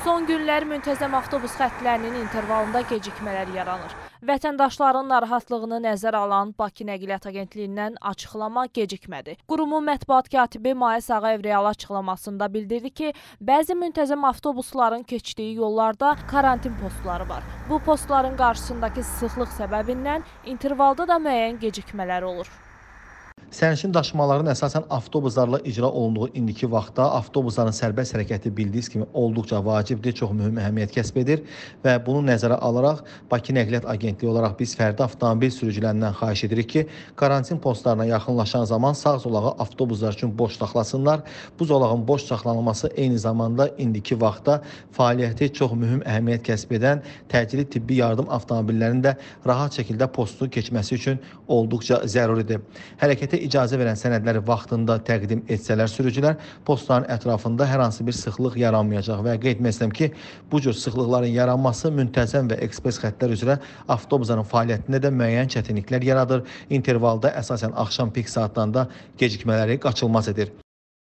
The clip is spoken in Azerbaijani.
Son günlər müntəzəm avtobus xəttlərinin intervalında gecikmələr yaranır. Vətəndaşların narahatlığını nəzərə alan Bakı Nəqliyyat Agentliyindən açıqlama gecikmədi. Qurumun mətbuat katibi Mayıs Ağayev real açıqlamasında bildirdi ki, bəzi müntəzəm avtobusların keçdiyi yollarda karantin postları var. Bu postların qarşısındakı sıxlıq səbəbindən intervalda da müəyyən gecikmələr olur. Sərnişin daşımaların əsasən avtobuslarla icra olunduğu indiki vaxtda avtobusların sərbəst hərəkəti bildiyiniz kimi olduqca vacibdir, çox mühüm əhəmiyyət kəsb edir və bunu nəzərə alaraq Bakı Nəqliyyat Agentliyi olaraq biz fərdi avtomobil sürücülərindən xahiş edirik ki, karantin postlarına yaxınlaşan zaman sağ zolağı avtobuslar üçün boş saxlasınlar. Bu zolağın boş saxlanılması eyni zamanda indiki vaxtda fəaliyyəti çox mühüm əhəmiyyət kəsb edən təcili tibbi yardım avtomobillərinin də rahat şəkildə postu keçməsi üçün olduqca zəruridir. Hərəkətə icazə verən sənədləri vaxtında təqdim etsələr sürücülər, postların ətrafında hər hansı bir sıxlıq yaranmayacaq və qeyd etmək istəyirəm ki, bu cür sıxlıqların yaranması müntəzəm və ekspres xəttlər üzrə avtobusların fəaliyyətində də müəyyən çətinliklər yaradır. İntervalda əsasən axşam pik saatlarında gecikmələri qaçılmaz edir.